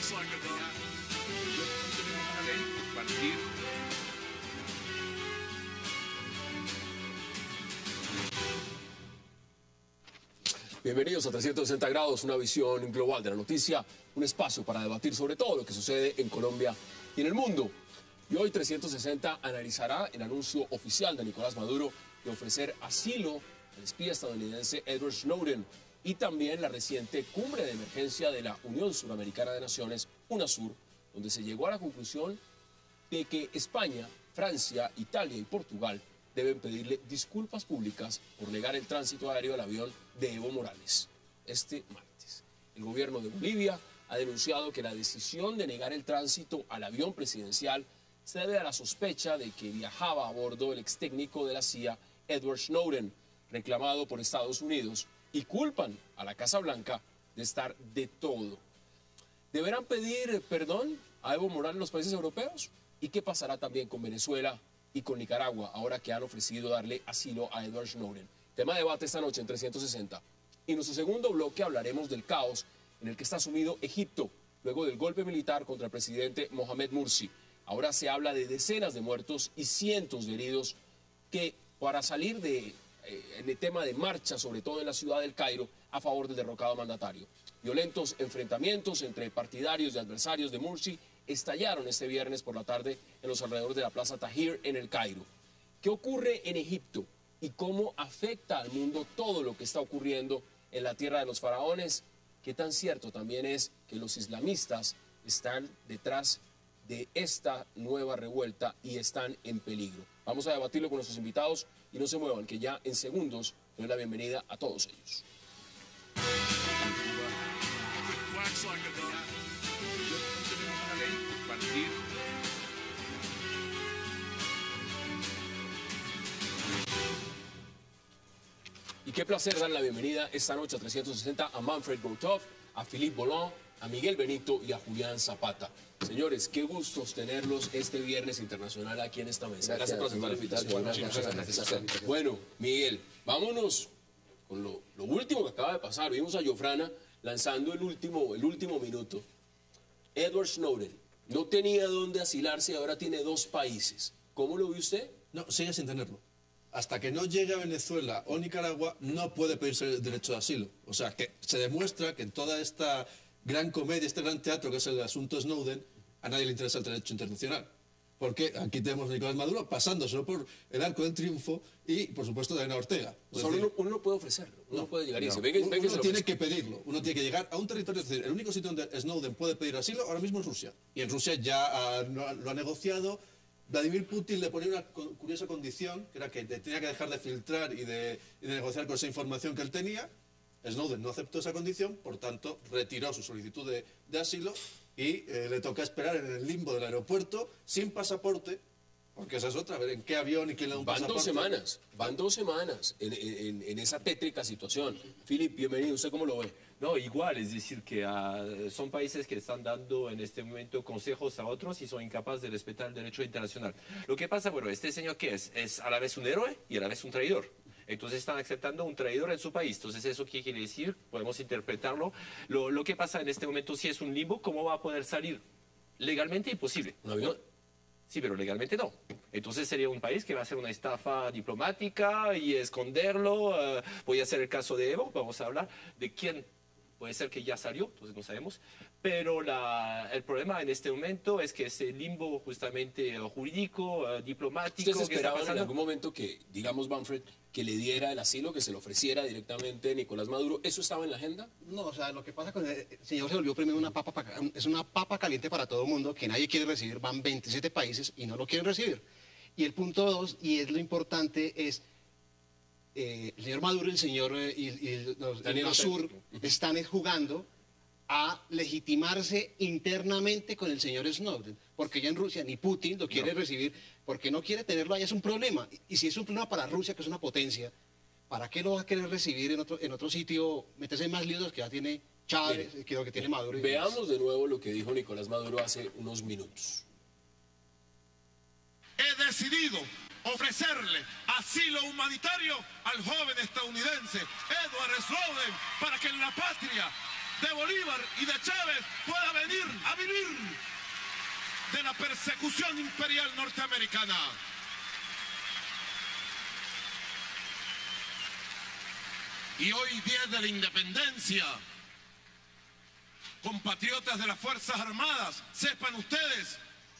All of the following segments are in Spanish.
Bienvenidos a 360 grados, una visión global de la noticia, un espacio para debatir sobre todo lo que sucede en Colombia y en el mundo. Y hoy 360 analizará el anuncio oficial de Nicolás Maduro de ofrecer asilo al espía estadounidense Edward Snowden y también la reciente cumbre de emergencia de la Unión Suramericana de Naciones, UNASUR, donde se llegó a la conclusión de que España, Francia, Italia y Portugal deben pedirle disculpas públicas por negar el tránsito aéreo del avión de Evo Morales este martes. El gobierno de Bolivia ha denunciado que la decisión de negar el tránsito al avión presidencial se debe a la sospecha de que viajaba a bordo el ex técnico de la CIA, Edward Snowden, reclamado por Estados Unidos, y culpan a la Casa Blanca de estar de todo. ¿Deberán pedir perdón a Evo Morales los países europeos? ¿Y qué pasará también con Venezuela y con Nicaragua, ahora que han ofrecido darle asilo a Edward Snowden? Tema de debate esta noche en 360. Y en nuestro segundo bloque hablaremos del caos en el que está sumido Egipto, luego del golpe militar contra el presidente Mohamed Morsi. Ahora se habla de decenas de muertos y cientos de heridos que, para salir en el tema de marcha, sobre todo en la ciudad del Cairo, a favor del derrocado mandatario. Violentos enfrentamientos entre partidarios y adversarios de Morsi estallaron este viernes por la tarde en los alrededores de la Plaza Tahrir en el Cairo. ¿Qué ocurre en Egipto y cómo afecta al mundo todo lo que está ocurriendo en la tierra de los faraones? ¿Qué tan cierto también es que los islamistas están detrás de esta nueva revuelta y están en peligro? Vamos a debatirlo con nuestros invitados y no se muevan, que ya en segundos doy la bienvenida a todos ellos. Y qué placer dar la bienvenida esta noche a 360 a Manfred Gotov, a Philippe Bollon, a Miguel Benito y a Julián Zapata. Señores, qué gustos tenerlos este viernes internacional aquí en esta mesa. Gracias por aceptar la invitación. Bueno, Miguel, vámonos con lo último que acaba de pasar. Vimos a Jofrana lanzando el último minuto. Edward Snowden no tenía dónde asilarse y ahora tiene 2 países. ¿Cómo lo ve usted? No, sigue sin tenerlo. Hasta que no llegue a Venezuela o Nicaragua, no puede pedirse el derecho de asilo. O sea, que se demuestra que en toda esta gran comedia, este gran teatro que es el asunto Snowden, a nadie le interesa el derecho internacional. Porque aquí tenemos a Nicolás Maduro pasándoselo por el arco del triunfo y, por supuesto, Daniel Ortega. Solo uno no puede ofrecerlo, uno no puede llegar y decir, uno tiene que pedirlo, uno tiene que llegar a un territorio. Es decir, el único sitio donde Snowden puede pedir asilo ahora mismo es Rusia. Y en Rusia ya lo ha negociado. Vladimir Putin le ponía una curiosa condición, que era que tenía que dejar de filtrar y de negociar con esa información que él tenía. Snowden no aceptó esa condición, por tanto, retiró su solicitud de asilo y le toca esperar en el limbo del aeropuerto sin pasaporte, porque esa es otra, a ver en qué avión y quién le da un pasaporte. Van 2 semanas en esa tétrica situación. Philip, bienvenido, ¿usted cómo lo ve? No, igual, es decir, que son países que están dando en este momento consejos a otros y son incapaces de respetar el derecho internacional. Lo que pasa, bueno, este señor ¿qué es? Es a la vez un héroe y a la vez un traidor. Entonces están aceptando un traidor en su país. Entonces, ¿eso qué quiere decir? Podemos interpretarlo. Lo que pasa en este momento, si es un limbo, ¿cómo va a poder salir? Legalmente imposible. ¿Un avión? Sí, pero legalmente no. Entonces sería un país que va a hacer una estafa diplomática y esconderlo. Voy a hacer el caso de Evo, vamos a hablar de quién. Puede ser que ya salió, entonces no sabemos. Pero el problema en este momento es que ese limbo justamente jurídico, diplomático... ¿Ustedes esperaban en algún momento que, digamos, Manfred, que le diera el asilo, que se lo ofreciera directamente Nicolás Maduro? ¿Eso estaba en la agenda? No, o sea, lo que pasa con el señor se volvió primero es una papa caliente para todo el mundo, que nadie quiere recibir, van 27 países y no lo quieren recibir. Y el punto 2, y es lo importante, es... el señor Maduro y el señor UNASUR están jugando a legitimarse internamente con el señor Snowden, porque ya en Rusia ni Putin lo quiere recibir, porque no quiere tenerlo allá, es un problema. Y si es un problema para Rusia, que es una potencia, ¿para qué lo va a querer recibir en otro sitio, meterse en más líos que ya tiene Chávez, que lo que tiene Maduro? Veamos de nuevo lo que dijo Nicolás Maduro hace unos minutos. He decidido ofrecerle asilo humanitario al joven estadounidense Edward Snowden para que en la patria de Bolívar y de Chávez pueda venir a vivir de la persecución imperial norteamericana. Y hoy, 10 de la independencia, compatriotas de las Fuerzas Armadas, sepan ustedes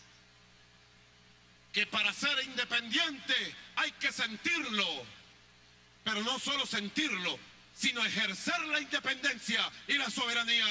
que para ser independiente hay que sentirlo, pero no solo sentirlo, sino ejercer la independencia y la soberanía.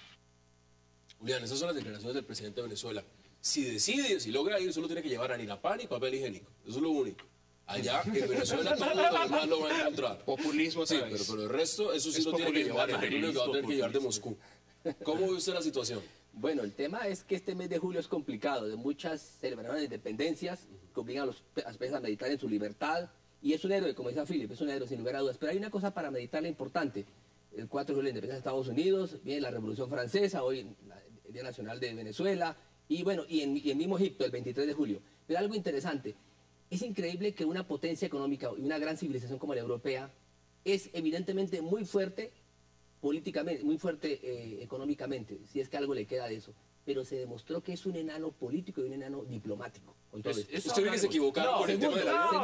Julián, esas son las declaraciones del presidente de Venezuela. Si decide, si logra ir, solo tiene que llevar ni pan y papel higiénico. Eso es lo único. Allá en Venezuela todo lo demás lo va a encontrar. Populismo, Sí, ¿sabes? pero el resto, eso sí Es lo tiene que llevar. populismo, El único que va a tener que llevar de Moscú. ¿Cómo ve usted la situación? Bueno, el tema es que este mes de julio es complicado, de muchas celebraciones de independencias que obligan a los países a meditar en su libertad. Y es un héroe, como decía Philip, es un héroe sin lugar a dudas. Pero hay una cosa para meditarle importante. El 4 de julio la independencia de Estados Unidos, viene la Revolución Francesa, hoy el Día Nacional de Venezuela, y bueno, y en mismo Egipto, el 23 de julio. Pero algo interesante, es increíble que una potencia económica y una gran civilización como la europea es evidentemente muy fuerte políticamente, muy fuerte económicamente, si es que algo le queda de eso. Pero se demostró que es un enano político y un enano diplomático. Con todo esto. ¿Usted cree que se equivocaron con el tema de la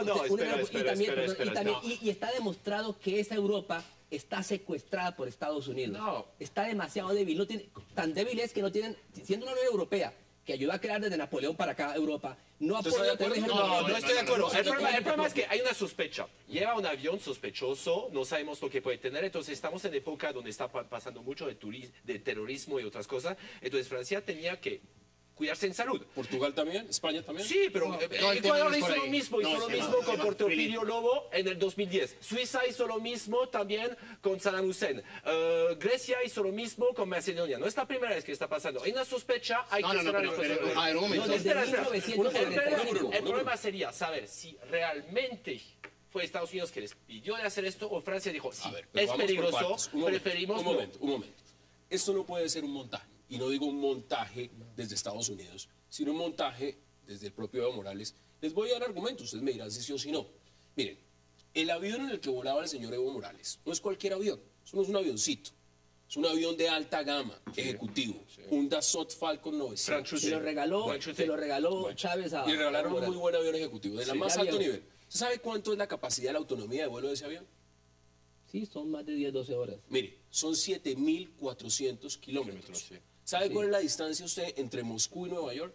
Segundo, y está demostrado que esa Europa está secuestrada por Estados Unidos. No. Está demasiado débil. No tiene, tan débil es que no tienen, siendo una Unión Europea que ayudó a crear desde Napoleón para acá Europa, no ha ¿Usted está de podido tener... acuerdo? No estoy de acuerdo. El problema es que hay una sospecha. Lleva un avión sospechoso, no sabemos lo que puede tener, entonces estamos en época donde está pasando mucho de terrorismo y otras cosas. Entonces Francia tenía que cuidarse en salud. ¿Portugal también? ¿España también? Sí, pero Ecuador hizo lo mismo, hizo lo mismo con no, Porfirio Lobo en el 2010. Suiza hizo lo mismo también con Saddam Hussein. Grecia hizo lo mismo con Macedonia. No es la primera vez que está pasando. Hay una sospecha, hay que ser responsables. A ver, un momento. No, desde Espera. 1945. El problema sería saber si realmente fue Estados Unidos que les pidió de hacer esto o Francia dijo, sí, A ver, pero es vamos por peligroso, partes. preferimos un momento. Esto no puede ser un montaje. Y no digo un montaje desde Estados Unidos, sino un montaje desde el propio Evo Morales. Les voy a dar argumentos, ustedes me dirán si sí o si no. Miren, el avión en el que volaba el señor Evo Morales no es cualquier avión, eso no es un avioncito. Es un avión de alta gama, ejecutivo, un Dassault Falcon 900. Franchute. Se lo regaló Chávez a... Y le regalaron un Morales. muy buen avión ejecutivo, de la Sí, más ya alto vieron. nivel. ¿Usted sabe cuánto es la capacidad de la autonomía de vuelo de ese avión? Sí, son más de 10, 12 horas. Mire, son 7.400 kilómetros. Sí. ¿Sabe cuál es la distancia usted entre Moscú y Nueva York?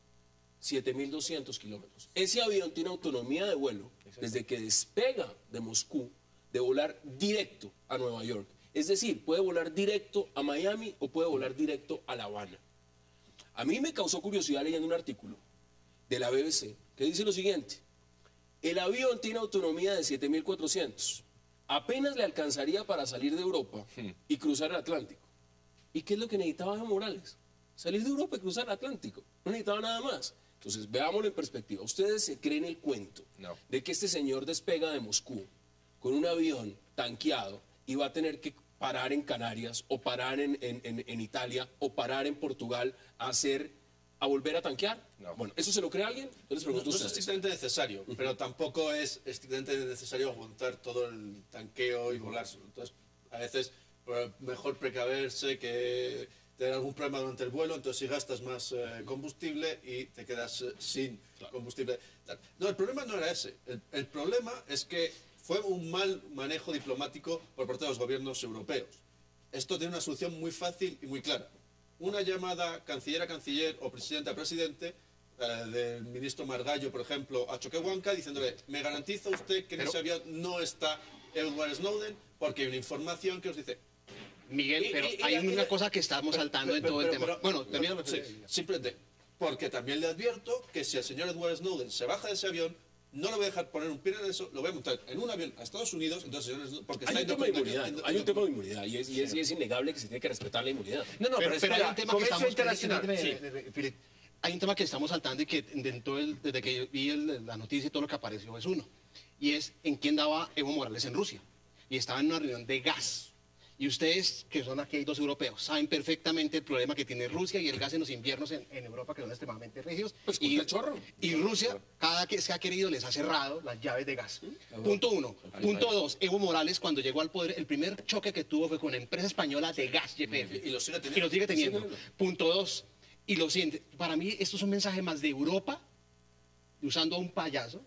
7.200 kilómetros. Ese avión tiene autonomía de vuelo desde que despega de Moscú de volar directo a Nueva York. Es decir, puede volar directo a Miami o puede volar directo a La Habana. A mí me causó curiosidad leyendo un artículo de la BBC que dice lo siguiente. El avión tiene autonomía de 7.400. Apenas le alcanzaría para salir de Europa y cruzar el Atlántico. ¿Y qué es lo que necesitaba Evo Morales? Salir de Europa y cruzar el Atlántico. No necesitaba nada más. Entonces, veámoslo en perspectiva. ¿Ustedes se creen el cuento No. de que este señor despega de Moscú con un avión tanqueado y va a tener que parar en Canarias o parar en Italia o parar en Portugal a volver a tanquear? No. Bueno, ¿eso se lo cree alguien? Yo les No, pregunto no a es ustedes. estrictamente necesario, pero tampoco es estrictamente necesario aguantar todo el tanqueo y volar. Entonces, a veces mejor precaverse que tener algún problema durante el vuelo, entonces si gastas más combustible y te quedas sin combustible. No, el problema no era ese. El problema es que fue un mal manejo diplomático por parte de los gobiernos europeos. Esto tiene una solución muy fácil y muy clara. Una llamada canciller a canciller o presidente a presidente del ministro Margallo, por ejemplo, a Choquehuanca, diciéndole, me garantiza usted que en ese avión no está Edward Snowden, porque hay una información que os dice... Miguel, pero hay una cosa que estamos saltando en todo el tema. Bueno, termino. Sí, simplemente, porque también le advierto que si el señor Edward Snowden se baja de ese avión, no lo voy a dejar poner un pie en eso, lo voy a montar en un avión a Estados Unidos, entonces porque Hay un tema de inmunidad, ¿no? Hay un tema de inmunidad y es innegable que se tiene que respetar la inmunidad. No, pero Hay espera, un tema que comercio estamos internacional. Sí. Philip, hay un tema que estamos saltando y que desde que vi la noticia y todo lo que apareció es uno. Y es en quién daba Evo Morales en Rusia. Y estaba en una reunión de gas. Y ustedes, que son aquí, hay dos europeos, saben perfectamente el problema que tiene Rusia y el gas en los inviernos en Europa, que son extremadamente rígidos. Pues, y, el chorro. y Rusia, cada que se ha querido, les ha cerrado las llaves de gas. Punto 1. Punto 2. Evo Morales, cuando llegó al poder, el primer choque que tuvo fue con la empresa española de gas, YPF. Y lo sigue teniendo. Y lo sigue teniendo. Punto 2. Y lo siguiente, para mí esto es un mensaje más de Europa, usando a un payaso,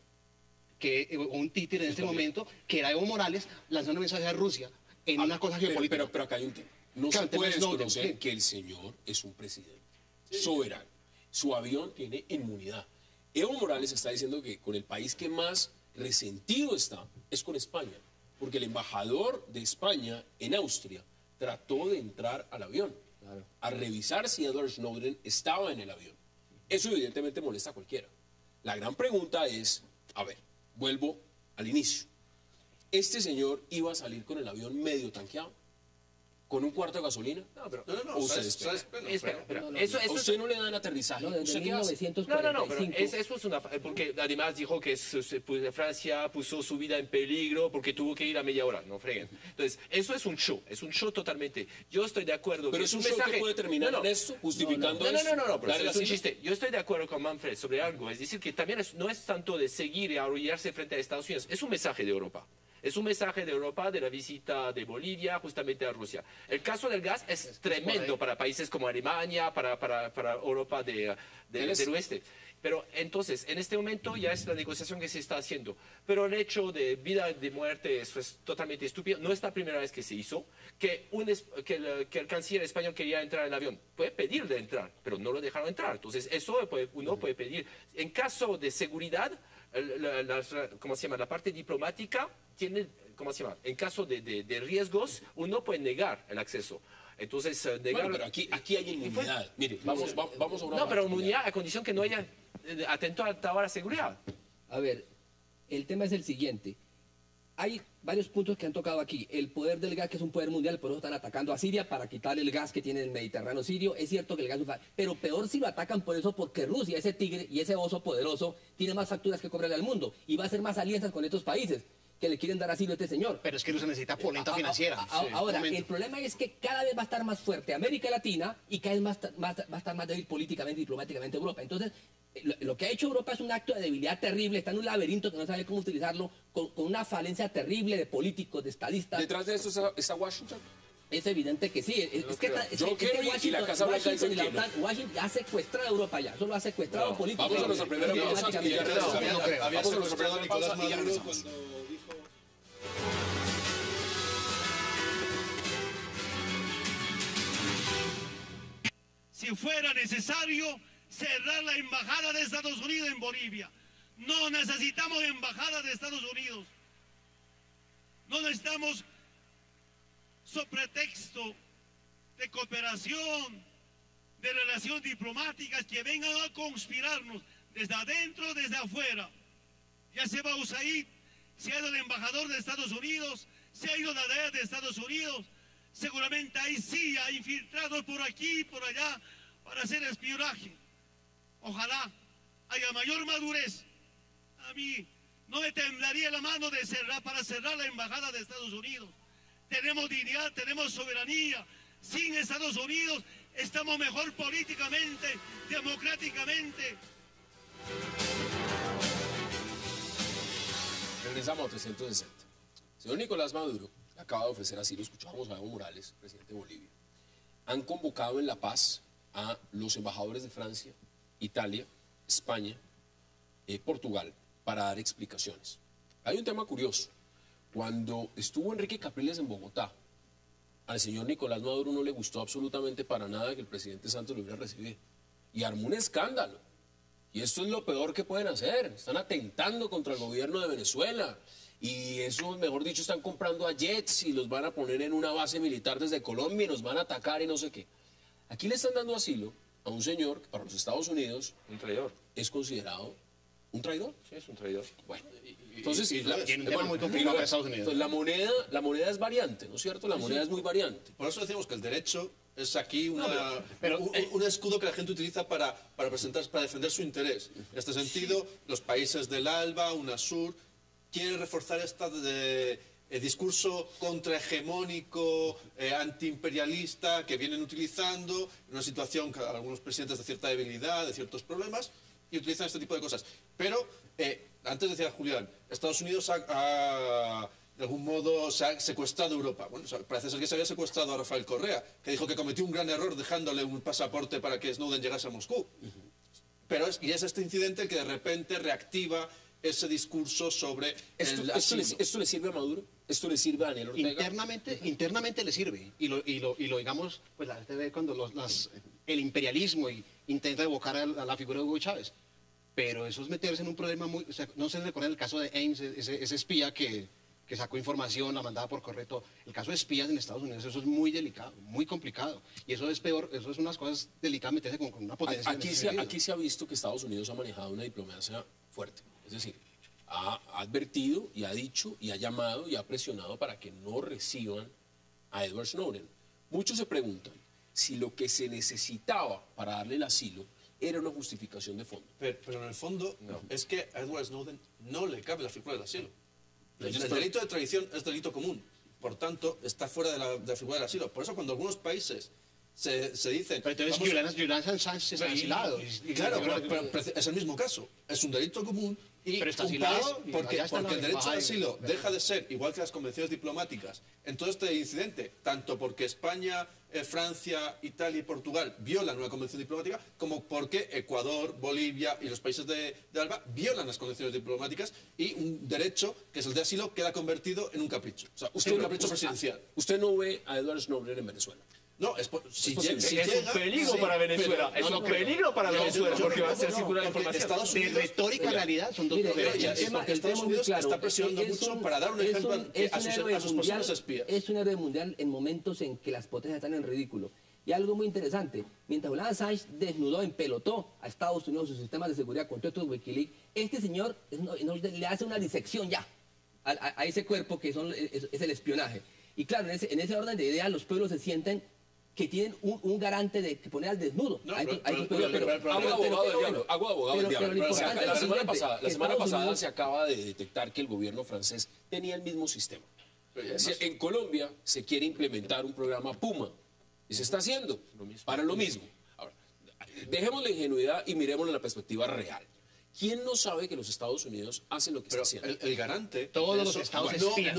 o un títere en este momento, que era Evo Morales, lanzando un mensaje a Rusia en una cosa geopolítica. Pero acá hay un tema. No Claro, se puede el tema es desconocer Snowden, sí. que el señor es un presidente soberano. Su avión tiene inmunidad. Evo Morales está diciendo que con el país que más resentido está es con España, porque el embajador de España en Austria trató de entrar al avión a revisar si Edward Snowden estaba en el avión. Eso evidentemente molesta a cualquiera. La gran pregunta es, a ver, vuelvo al inicio. Este señor iba a salir con el avión medio tanqueado, con un cuarto de gasolina. No, pero, No, ¿O usted ¿sabes? espera? espera. no, Eso, ¿A eso usted no le dan aterrizaje? No, desde ¿Usted qué hace? 1945. pero eso es una... Porque además dijo que Francia puso su vida en peligro porque tuvo que ir a media hora, no freguen. Entonces, eso es un show totalmente. Yo estoy de acuerdo. Pero que es un show que puede terminar en esto, justificando eso. No, pero darle la es un cifra. chiste. Yo estoy de acuerdo con Manfred sobre algo. Es decir, que también no es tanto de seguir y arrodillarse frente a Estados Unidos. Es un mensaje de Europa. Es un mensaje de Europa de la visita de Bolivia justamente a Rusia. El caso del gas es tremendo para países como Alemania, para Europa del oeste. Pero entonces, en este momento ya es la negociación que se está haciendo. Pero el hecho de vida de muerte, eso es totalmente estúpido. No es la primera vez que se hizo. Que el canciller español quería entrar en el avión. Puede pedir de entrar, pero no lo dejaron entrar. Entonces, eso uno puede pedir. En caso de seguridad, ¿cómo se llama? La parte diplomática tiene, ¿cómo se llama? En caso de riesgos, uno puede negar el acceso. Entonces, negar... Bueno, pero aquí hay inmunidad. Mire, vamos a una... No, pero inmunidad a condición que no haya atentado a la seguridad. A ver, el tema es el siguiente. Hay varios puntos que han tocado aquí. El poder del gas, que es un poder mundial, por eso están atacando a Siria para quitarle el gas que tiene el Mediterráneo sirio. Es cierto que el gas es pero peor si lo atacan por eso, porque Rusia, ese tigre y ese oso poderoso, tiene más facturas que cobrarle al mundo y va a hacer más alianzas con estos países que le quieren dar asilo a este señor. Pero es que Rusia necesita polenta financiera. Ahora, el problema es que cada vez va a estar más fuerte América Latina y cada vez va a estar más débil políticamente y diplomáticamente Europa. Entonces, lo que ha hecho Europa es un acto de debilidad terrible, está en un laberinto que no sabe cómo utilizarlo, con una falencia terrible de políticos, de estadistas. ¿Detrás de esto está Washington? Es evidente que sí. Es que Kerry y la Casa Blanca dicen que no. Washington ha secuestrado a Europa ya. Solo ha secuestrado políticamente. Vamos a nuestra primera pausa y ya regresamos. Había Vamos a nuestra primera Nicolás pausa y ya Maduro regresamos. cuando dijo... Si fuera necesario cerrar la embajada de Estados Unidos en Bolivia. No necesitamos embajada de Estados Unidos. No necesitamos, sobre pretexto de cooperación, de relaciones diplomáticas, que vengan a conspirarnos desde adentro, desde afuera. Ya se va USAID, se ha ido el embajador de Estados Unidos, se ha ido la DEA de Estados Unidos. Seguramente hay CIA infiltrados por aquí y por allá para hacer espionaje. Ojalá haya mayor madurez. A mí no me temblaría la mano de para cerrar la embajada de Estados Unidos. Tenemos dignidad, tenemos soberanía. Sin Estados Unidos estamos mejor políticamente, democráticamente. Regresamos a 360. Señor Nicolás Maduro acaba de ofrecer asilo, escuchábamos a Evo Morales, presidente de Bolivia. Han convocado en La Paz a los embajadores de Francia, Italia, España, Portugal, para dar explicaciones. Hay un tema curioso. Cuando estuvo Enrique Capriles en Bogotá, al señor Nicolás Maduro no le gustó absolutamente para nada que el presidente Santos lo hubiera recibido. Y armó un escándalo. Y esto es lo peor que pueden hacer. Están atentando contra el gobierno de Venezuela. Y eso, mejor dicho, están comprando a jets y los van a poner en una base militar desde Colombia y nos van a atacar y no sé qué. Aquí le están dando asilo a un señor que para los Estados Unidos Un traidor. es considerado un traidor. Sí, es un traidor. Bueno, entonces, tiene un tema muy complicado para Estados Unidos. entonces, la moneda es variante, ¿no es cierto? La moneda es muy variante. Por eso decimos que el derecho es aquí un escudo que la gente utiliza para defender su interés. En este sentido, los países del ALBA, UNASUR, quieren reforzar esta discurso contrahegemónico, antiimperialista que vienen utilizando en una situación que algunos presidentes de cierta debilidad, de ciertos problemas, y utilizan este tipo de cosas. Pero, antes decía Julián, Estados Unidos de algún modo se ha secuestrado Europa. Bueno, parece ser que se había secuestrado a Rafael Correa, que dijo que cometió un gran error dejándole un pasaporte para que Snowden llegase a Moscú. Pero es este incidente el que de repente reactiva ese discurso sobre ¿Esto le sirve a Maduro? ¿Esto le sirve a Daniel Ortega? Internamente le sirve. Y lo digamos, pues la gente ve cuando el imperialismo intenta evocar a la figura de Hugo Chávez. Pero eso es meterse en un problema muy... O sea, no se recuerda el caso de Ames, ese espía que sacó información, la mandaba por correo, todo. El caso de espías en Estados Unidos, eso es muy delicado, muy complicado. Y eso es peor, eso es unas cosas delicadas, meterse con una potencia. Aquí se ha visto que Estados Unidos ha manejado una diplomacia fuerte. Es decir, ha advertido y ha dicho y ha llamado y ha presionado para que no reciban a Edward Snowden. Muchos se preguntan si lo que se necesitaba para darle el asilo era una justificación de fondo. Pero en el fondo es que a Edward Snowden no le cabe la figura del asilo. El delito de traición es delito común. Por tanto, está fuera de la figura del asilo. Por eso cuando algunos países se dicen... Pero entonces Julian Assange está asilado. Claro, pero es el mismo caso. Es un delito común y pero está un asilado, país, porque el derecho al asilo deja de ser igual que las convenciones diplomáticas en todo este incidente, tanto porque España, Francia, Italia y Portugal violan una convención diplomática, como porque Ecuador, Bolivia y los países de ALBA violan las convenciones diplomáticas, y un derecho, que es el de asilo, queda convertido en un capricho. O sea, un capricho presidencial. ¿Usted no ve a Edward Snowden en Venezuela? No, si Es llega, un peligro sí, para Venezuela. Es un peligro para Venezuela porque va a ser circular la información. Estados De Unidos, retórica a realidad son dos Mire, problemas. porque Estados Unidos está presionando mucho para dar un ejemplo a sus posibles espías. Es un héroe mundial en momentos en que las potencias están en ridículo. Y algo muy interesante, mientras Julian Assange desnudó, empelotó a Estados Unidos sus sistemas de seguridad con todos estos Wikileaks, este señor le hace una disección ya a ese cuerpo que es el espionaje. Y claro, en ese orden de ideas los pueblos se sienten que tienen un garante de poner al desnudo. No, Hago de abogado del diablo. La semana pasada se acaba de detectar que el gobierno francés tenía el mismo sistema. En Colombia se quiere implementar un programa Puma y se está haciendo para lo mismo. Ahora, dejemos la ingenuidad y miremos en la perspectiva real. ¿Quién no sabe que los Estados Unidos hacen lo que está haciendo? El garante... Todos los estados espían.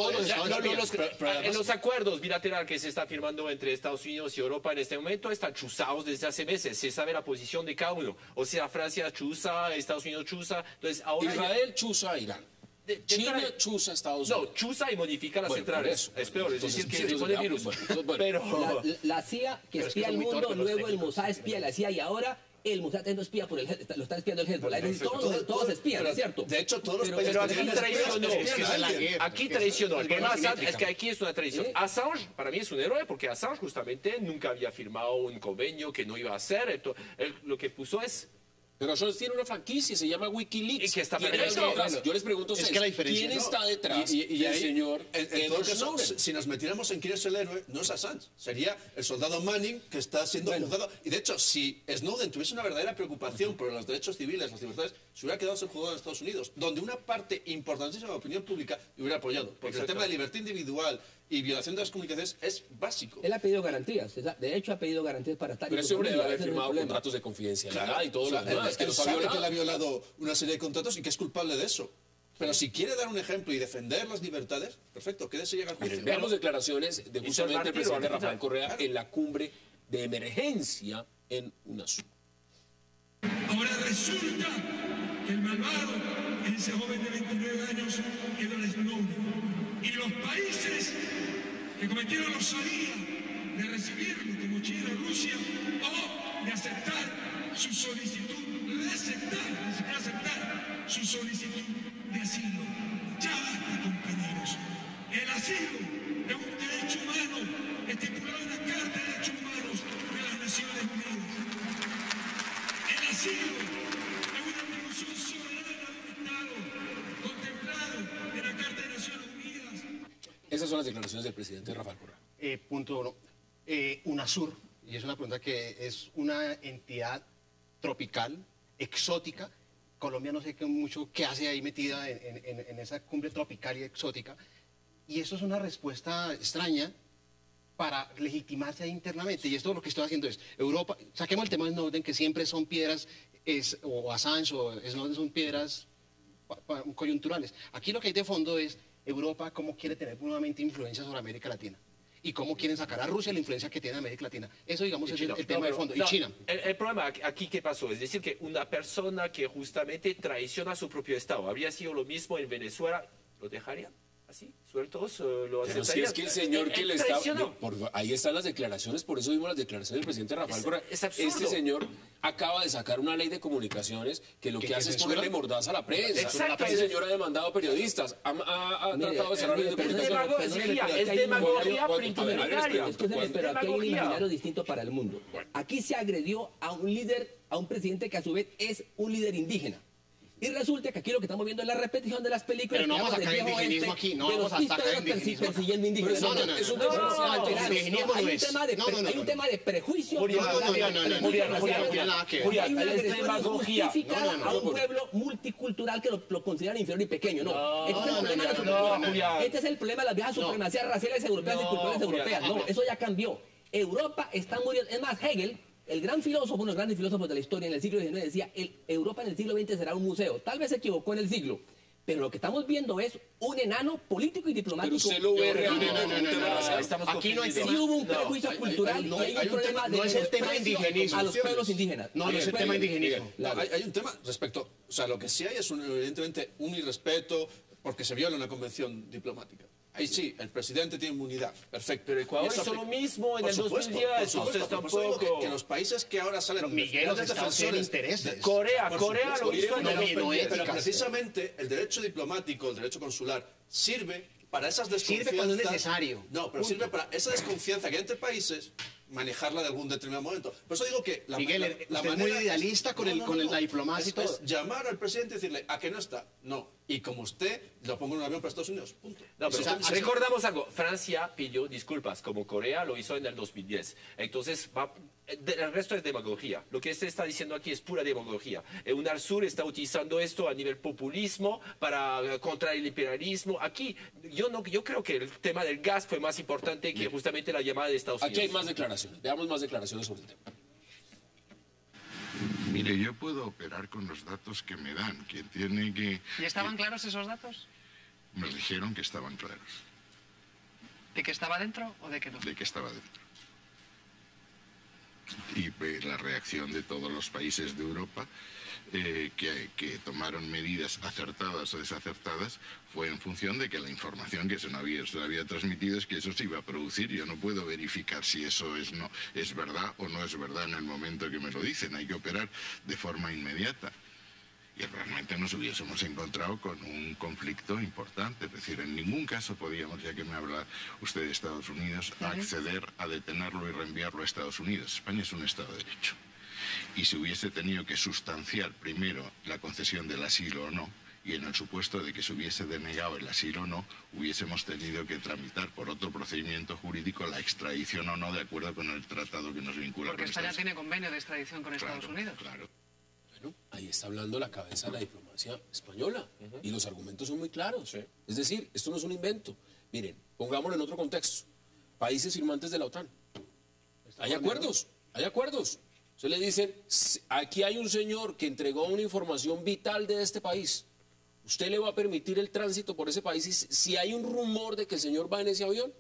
En los acuerdos bilaterales que se está firmando entre Estados Unidos y Europa en este momento están chuzados desde hace meses. Se sabe la posición de cada uno. O sea, Francia chuza, Estados Unidos chuza. Entonces, ahora Israel chuza a Irán. China chuza a Estados Unidos. No, chuza y modifica las centrales. Es peor, es decir, que sí, le pone virus. Pero La CIA que espía al mundo, luego el Mossad espía a la CIA y ahora el Mossad no espía por lo está espiando el Hezbollah. Es decir, todos espían, ¿es cierto? De hecho, todos los países... Pero aquí traicionó. El problema es que aquí es una traición. Assange, para mí es un héroe, porque Assange justamente nunca había firmado un convenio que no iba a hacer. Lo que puso es... Pero Assange tiene una franquicia, se llama Wikileaks. ¿Y que está ¿Quién perdiendo? está detrás? Yo les pregunto a ustedes, que la diferencia, ¿quién ¿no? está detrás Y del ahí, señor en todo Edward caso, Snowden? si nos metiéramos en quién es el héroe, no es Assange, sería el soldado Manning que está siendo juzgado. Y de hecho, si Snowden tuviese una verdadera preocupación por los derechos civiles, las libertades, se hubiera quedado a ser juzgado en Estados Unidos, donde una parte importantísima de la opinión pública le hubiera apoyado. Porque el tema de libertad individual y violación de las comunicaciones es básico. Él ha pedido garantías, de hecho ha pedido garantías para estar... Pero ese hombre debe haber firmado contratos de confidencialidad y todo lo demás. Él sabe que él ha violado una serie de contratos y que es culpable de eso. Pero si quiere dar un ejemplo y defender las libertades, perfecto, quédese y haga el juicio. Veamos declaraciones de justamente el presidente Rafael Correa en la cumbre de emergencia en UNASUR. Ahora resulta que el malvado es ese joven de 29 años, Edward Snowden. Y los países que cometieron la osadía de recibirlo como China, Rusia, o de aceptar su solicitud, ni siquiera aceptar su solicitud de asilo. Ya basta, compañeros. El asilo es un derecho humano estipulado en la Carta de Derechos Humanos de las Naciones Unidas. El asilo es una atribución soberana de un Estado contemplado en la Carta de Naciones Unidas. Esas son las declaraciones del presidente Rafael Correa. Punto uno. UNASUR, y es una pregunta que es una entidad tropical, exótica. Colombia no sé qué hace ahí metida en esa cumbre tropical y exótica. Y eso es una respuesta extraña para legitimarse internamente. Y esto lo que estoy haciendo es, Europa, saquemos el tema de Snowden, que siempre son piedras, o Assange o Snowden son piedras coyunturales. Aquí lo que hay de fondo es Europa cómo quiere tener nuevamente influencia sobre América Latina. Y cómo quieren sacar a Rusia la influencia que tiene en América Latina. Eso, digamos, es el tema de fondo. Y China. El problema aquí, ¿qué pasó? Es decir, que una persona que justamente traiciona a su propio Estado, habría sido lo mismo en Venezuela, ¿lo dejarían? ¿Así? ¿Sueltos? ¿Lo Pero si aceptarían? es que el señor que le está... traicionó. Ahí están las declaraciones, por eso vimos las declaraciones del presidente Rafael Correa. Es absurdo. Este señor acaba de sacar una ley de comunicaciones que lo que hace es censura? ponerle mordaza a la prensa. Exacto. Este señor ha demandado periodistas, ha tratado de cerrar leyes de comunicación. Es demagogia prioritaria. Escúchame, pero aquí hay un imaginario distinto para el mundo. Aquí se agredió a un líder, a un presidente que a su vez es un líder indígena. Y resulta que aquí lo que estamos viendo es la repetición de las películas. Pero no vamos a sacar indigenismo aquí, no vamos a sacar indigenismo. Persiguiendo indígenas. No, Hay un tema de prejuicio. Julián, Hay una agresión justificada a un pueblo multicultural que lo consideran inferior y pequeño. No. Este es el problema de las viejas supremacías raciales europeas y culturales europeas. No, eso ya cambió. Europa está muriendo. Es más, Hegel, el gran filósofo, uno de los grandes filósofos de la historia en el siglo XIX, decía, Europa en el siglo XX será un museo. Tal vez se equivocó en el siglo, pero lo que estamos viendo es un enano político y diplomático. Pero usted lo ve realmente. Aquí no sí hubo un prejuicio cultural y hay un problema de no es el tema indigenismo. a los pueblos indígenas. No es el tema indigenismo. Hay un tema respecto, o sea, lo que sí hay es evidentemente un irrespeto porque se viola una convención diplomática. Ahí sí, el presidente tiene inmunidad, perfecto. Pero Ecuador hizo lo mismo en el 2010, entonces tampoco... Que los países que ahora salen... Pero Miguel, los Estados tienen intereses. Corea lo hizo en el 2010. Pero precisamente el derecho diplomático, el derecho consular, sirve para esas desconfianzas... Sirve cuando es necesario. No, pero sirve para esa desconfianza que hay entre países, manejarla de algún determinado momento. Por eso digo que Miguel, usted es muy idealista con la diplomacia y todo. Es llamar al presidente y decirle, ¿a que no está? No. Y como usted, lo pongo en un avión para Estados Unidos. Punto. No, pero recordamos algo. Francia pidió disculpas, como Corea lo hizo en el 2010. Entonces, el resto es demagogia. Lo que se está diciendo aquí es pura demagogia. UNASUR está utilizando esto a nivel populismo contra el imperialismo. Aquí, yo creo que el tema del gas fue más importante que justamente la llamada de Estados Unidos. Aquí hay más declaraciones. Veamos más declaraciones sobre el tema. Mire, yo puedo operar con los datos que me dan. Quien tiene que... ¿Y estaban claros esos datos? Nos dijeron que estaban claros. ¿De que estaba dentro o de que no? De que estaba dentro. Y la reacción de todos los países de Europa que tomaron medidas acertadas o desacertadas fue en función de que la información que se había transmitido es que eso se iba a producir. Yo no puedo verificar si eso es verdad o no es verdad en el momento que me lo dicen. Hay que operar de forma inmediata. Y realmente nos hubiésemos encontrado con un conflicto importante. Es decir, en ningún caso podíamos, ya que me habla usted de Estados Unidos, acceder a detenerlo y reenviarlo a Estados Unidos. España es un Estado de Derecho. Y se hubiese tenido que sustanciar primero la concesión del asilo o no, y en el supuesto de que se hubiese denegado el asilo o no, hubiésemos tenido que tramitar por otro procedimiento jurídico la extradición o no de acuerdo con el tratado que nos vincula Porque con España Estados tiene convenio de extradición con Estados Unidos. Claro. Bueno, ahí está hablando la cabeza de la diplomacia española y los argumentos son muy claros. Es decir, esto no es un invento. Miren, pongámoslo en otro contexto. Países firmantes de la OTAN. Hay acuerdos, hay acuerdos. Se le dicen, aquí hay un señor que entregó una información vital de este país. ¿Usted le va a permitir el tránsito por ese país si hay un rumor de que el señor va en ese avión?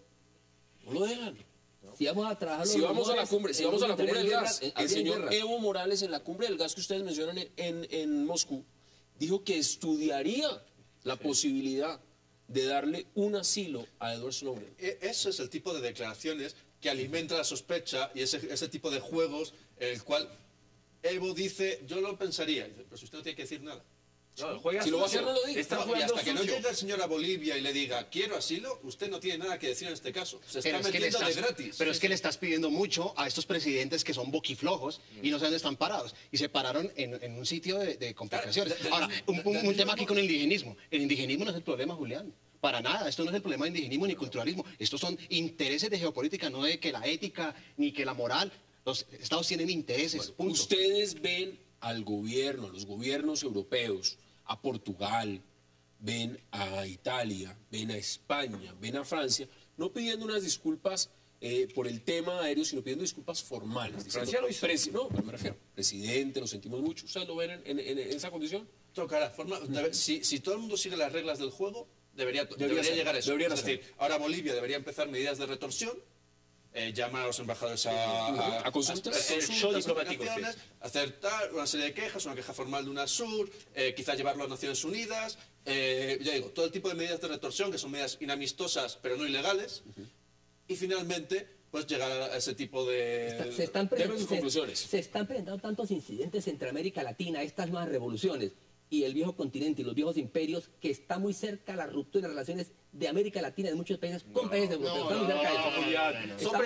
No lo dejan. Si vamos a trabajar Si vamos a la cumbre, del gas, el señor guerra. Evo Morales en la cumbre del gas que ustedes mencionan en Moscú, dijo que estudiaría la posibilidad de darle un asilo a Edward Snowden. Ese es el tipo de declaraciones que alimenta la sospecha y ese tipo de juegos en el cual Evo dice, yo lo pensaría. Dice, pero si usted no tiene que decir nada. No, si lo va a hacer, no lo diga. Y hasta que no llegue el señor a Bolivia y le diga, quiero asilo, usted no tiene nada que decir en este caso. Se está metiendo de gratis. Pero es que le estás pidiendo mucho a estos presidentes que son boquiflojos y no sé dónde están parados. Y se pararon en un sitio de complicaciones. Ahora, un tema aquí con el indigenismo. El indigenismo no es el problema, Julián. Para nada, esto no es el problema de indigenismo ni culturalismo. Estos son intereses de geopolítica, no de que la ética ni que la moral. Los estados tienen intereses. Bueno, ustedes ven al gobierno, los gobiernos europeos, a Portugal, ven a Italia, ven a España, ven a Francia, no pidiendo unas disculpas por el tema aéreo, sino pidiendo disculpas formales. Diciendo, Francia lo hizo. no, pero me refiero, presidente, lo sentimos mucho. ¿Ustedes lo ven en esa condición? Tocará. Si todo el mundo sigue las reglas del juego, debería ser, llegar a eso. deberían Es decir, ahora Bolivia debería empezar medidas de retorsión, llamar a los embajadores a consultas, negociaciones, aceptar una serie de quejas, una queja formal de UNASUR, quizás llevarlo a Naciones Unidas, ya digo, todo el tipo de medidas de retorsión, que son medidas inamistosas pero no ilegales, y finalmente pues llegar a ese tipo de... Se están presentando tantos incidentes entre América Latina, estas nuevas revoluciones, y el viejo continente y los viejos imperios, que está muy cerca la ruptura de relaciones de América Latina, de muchos países con países europeos. Está muy cerca de eso. Son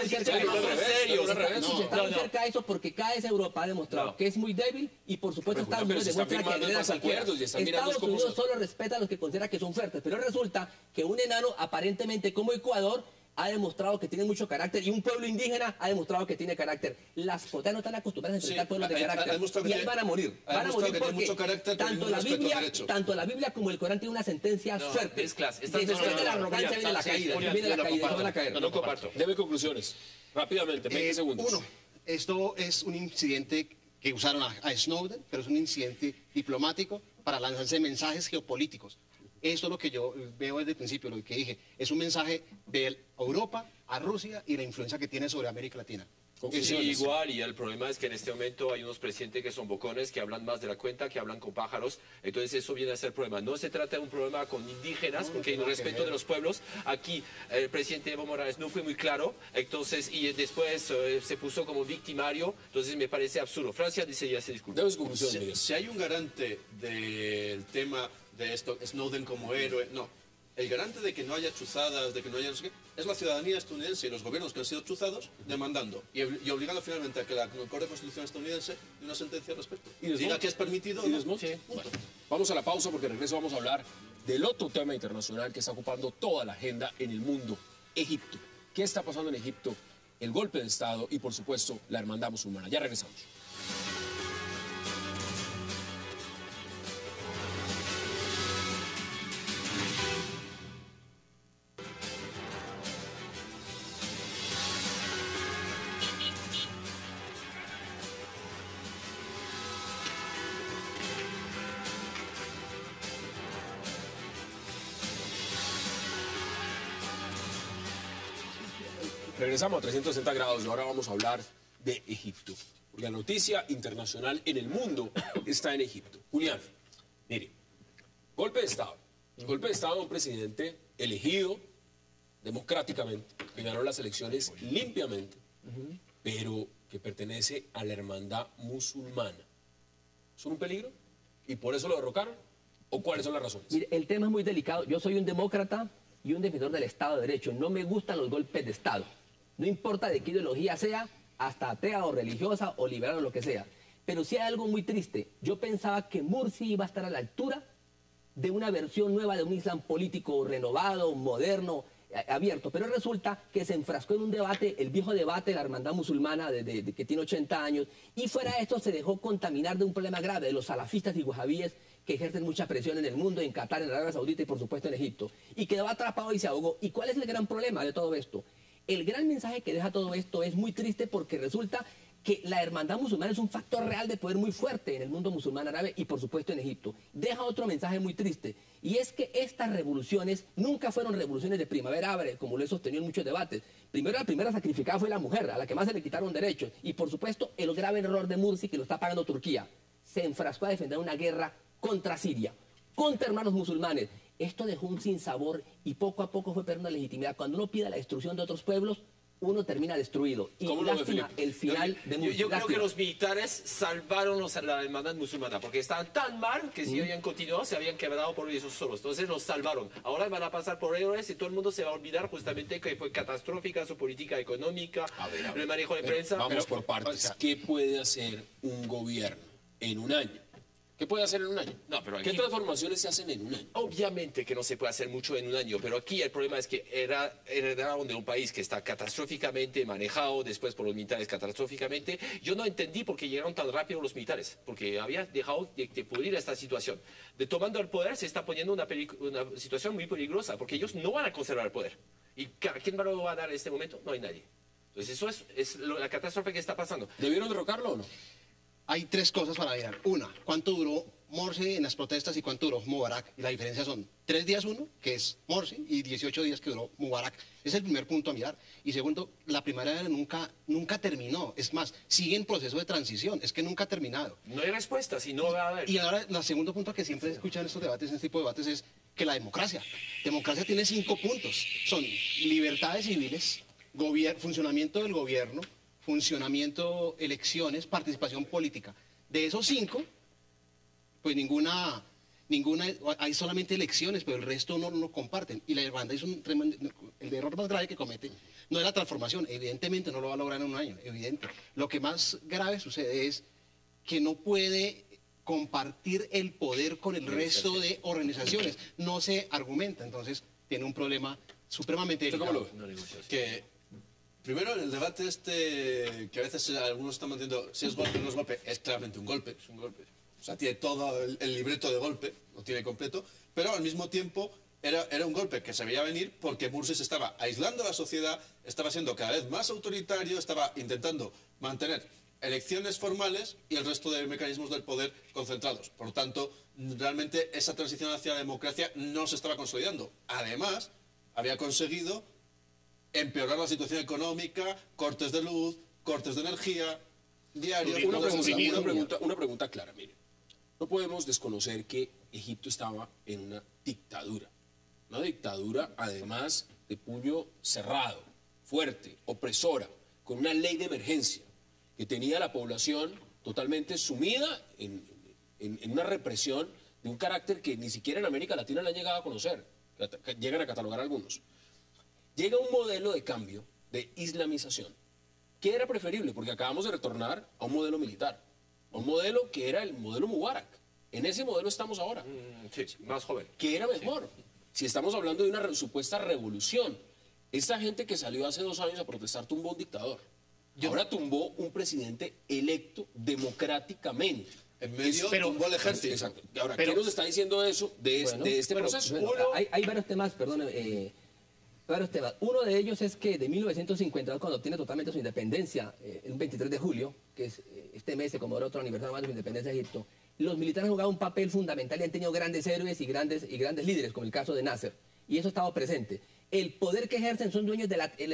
Está muy cerca de eso porque cada vez Europa ha demostrado que es muy débil y por supuesto Estados Unidos demuestra que agrede a cualquiera. Estados Unidos solo respeta a los que considera que son fuertes, pero resulta que un enano aparentemente como Ecuador ha demostrado que tiene mucho carácter y un pueblo indígena ha demostrado que tiene carácter. Las potencias no están acostumbradas a enfrentar pueblos de carácter y ahí van a morir. Van a morir porque tanto la Biblia como el Corán tienen una sentencia fuerte. Después de la arrogancia viene la caída. Viene la caída. No comparto. Deme conclusiones. Rápidamente, 20 segundos. Uno, esto es un incidente que usaron a Snowden, pero es un incidente diplomático para lanzarse mensajes geopolíticos. Esto es lo que yo veo desde el principio, lo que dije. Es un mensaje de Europa a Rusia y la influencia que tiene sobre América Latina. Sí, igual, y el problema es que en este momento hay unos presidentes que son bocones, que hablan más de la cuenta, que hablan con pájaros, entonces eso viene a ser problema. No se trata de un problema con indígenas, porque hay un respeto de los pueblos. Aquí el presidente Evo Morales no fue muy claro, entonces, y después se puso como victimario, entonces me parece absurdo. Francia dice ya se disculpa. Si hay un garante del tema de esto, Snowden como héroe, no. El garante de que no haya chuzadas, de que no haya no sé qué, es la ciudadanía estadounidense y los gobiernos que han sido chuzados demandando y obligando finalmente a que la Corte de Constitución estadounidense dé una sentencia al respecto. Y diga que es permitido. Bueno, vamos a la pausa porque de regreso vamos a hablar del otro tema internacional que está ocupando toda la agenda en el mundo, Egipto. ¿Qué está pasando en Egipto? El golpe de Estado y, por supuesto, la hermandad musulmana. Ya regresamos. Regresamos a 360 grados y ahora vamos a hablar de Egipto. Porque la noticia internacional en el mundo está en Egipto. Julián, mire, golpe de Estado. Golpe de Estado de un presidente elegido democráticamente, que ganó las elecciones limpiamente, pero que pertenece a la hermandad musulmana. ¿Son un peligro? ¿Y por eso lo derrocaron? ¿O cuáles son las razones? Mire, el tema es muy delicado. Yo soy un demócrata y un defensor del Estado de Derecho. No me gustan los golpes de Estado. No importa de qué ideología sea, hasta atea o religiosa o liberal o lo que sea. Pero sí hay algo muy triste. Yo pensaba que Morsi iba a estar a la altura de una versión nueva de un Islam político renovado, moderno, abierto. Pero resulta que se enfrascó en un debate, el viejo debate de la hermandad musulmana que tiene 80 años. Y fuera de esto se dejó contaminar de un problema grave de los salafistas y wahabíes que ejercen mucha presión en el mundo, en Qatar, en Arabia Saudita y por supuesto en Egipto. Y quedó atrapado y se ahogó. ¿Y cuál es el gran problema de todo esto? El gran mensaje que deja todo esto es muy triste porque resulta que la hermandad musulmana es un factor real de poder muy fuerte en el mundo musulmán árabe y por supuesto en Egipto. Deja otro mensaje muy triste y es que estas revoluciones nunca fueron revoluciones de primavera árabe, como lo he sostenido en muchos debates. Primero, la primera sacrificada fue la mujer, a la que más se le quitaron derechos. Y por supuesto el grave error de Morsi, que lo está pagando Turquía. Se enfrascó a defender una guerra contra Siria, contra hermanos musulmanes. Esto dejó un sinsabor y poco a poco fue perdiendo legitimidad. Cuando uno pide la destrucción de otros pueblos, uno termina destruido. Y lástima el final de Morsi. Yo creo que los militares salvaron a la hermandad musulmana, porque estaban tan mal que si habían continuado se habían quebrado por ellos solos. Entonces los salvaron. Ahora van a pasar por héroes y todo el mundo se va a olvidar justamente que fue catastrófica su política económica, el manejo de prensa. Vamos por partes. ¿Qué puede hacer un gobierno en un año ¿Qué puede hacer en un año? No, pero ¿Qué aquí- transformaciones se hacen en un año? Obviamente que no se puede hacer mucho en un año, pero aquí el problema es que heredaron de un país que está catastróficamente manejado, después por los militares catastróficamente. Yo no entendí por qué llegaron tan rápido los militares, porque había dejado de pudrir esta situación. De tomando el poder se está poniendo una situación muy peligrosa, porque ellos no van a conservar el poder. ¿Y quién lo va a dar en este momento? No hay nadie. Entonces eso es la catástrofe que está pasando. ¿Debieron derrocarlo o no? Hay tres cosas para mirar. Una, ¿cuánto duró Morsi en las protestas y cuánto duró Mubarak? Y la diferencia son 3 días uno, que es Morsi, y 18 días que duró Mubarak. Es el primer punto a mirar. Y segundo, la primavera nunca terminó. Es más, sigue en proceso de transición. Es que nunca ha terminado. No hay respuestas y no va a haber. Y ahora, el segundo punto que siempre escuchan en estos debates, en este tipo de debates, es que la democracia. Democracia tiene 5 puntos. Son libertades civiles, funcionamiento del gobierno, funcionamiento, elecciones, participación política. De esos 5, pues ninguna, hay solamente elecciones, pero el resto no lo comparten. Y la hermandad es el error más grave que comete. No es la transformación, evidentemente no lo va a lograr en un año, evidente. Lo que más grave sucede es que no puede compartir el poder con el resto de organizaciones. No se argumenta, entonces tiene un problema supremamente ¿Usted cómo delicado. lo ve? Que primero en el debate este, que a veces algunos están manteniendo si es golpe o no es golpe, es claramente un golpe. Es un golpe. O sea, tiene todo el libreto de golpe, lo tiene completo, pero al mismo tiempo era un golpe que se veía venir porque Morsi se estaba aislando a la sociedad, estaba siendo cada vez más autoritario, estaba intentando mantener elecciones formales y el resto de mecanismos del poder concentrados. Por tanto, realmente esa transición hacia la democracia no se estaba consolidando. Además, había conseguido empeorar la situación económica, cortes de luz, cortes de energía, diarios... Una pregunta clara, mire. No podemos desconocer que Egipto estaba en una dictadura. Una dictadura, además, de puño cerrado, fuerte, opresora, con una ley de emergencia, que tenía a la población totalmente sumida en una represión de un carácter que ni siquiera en América Latina le han llegado a conocer, que llegan a catalogar algunos. Llega un modelo de cambio, de islamización. ¿Qué era preferible? Porque acabamos de retornar a un modelo militar, a un modelo que era el modelo Mubarak. En ese modelo estamos ahora. Sí, más joven. ¿Qué era mejor? Si estamos hablando de una supuesta revolución. Esta gente que salió hace 2 años a protestar tumbó un dictador. Ahora tumbó un presidente electo democráticamente. En medio tumbó el ejército. Exacto. Ahora, ¿qué nos está diciendo eso de este proceso? Hay varios temas, perdón, varios temas. Uno de ellos es que de 1952, cuando obtiene totalmente su independencia, el 23 de julio, que es este mes se conmemora otro aniversario más de su independencia de Egipto, los militares han jugado un papel fundamental y han tenido grandes héroes y grandes líderes, como el caso de Nasser. Y eso ha estado presente. El poder que ejercen son dueños